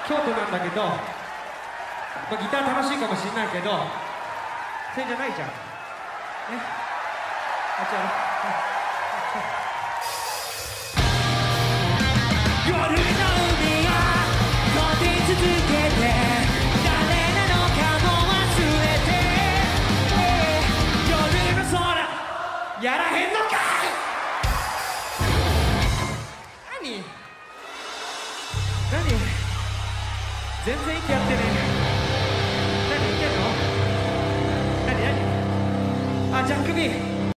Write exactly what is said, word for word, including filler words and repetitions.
京都なんだけど、まあ、ギター楽しいかもしれないけどそれじゃないじゃんね。あっちゃう夜の海が飛び続けて誰なのかも忘れて、夜の空やらへんのかい。何何全然息合ってねえ。何言ってんの。何何あ、ジャックビー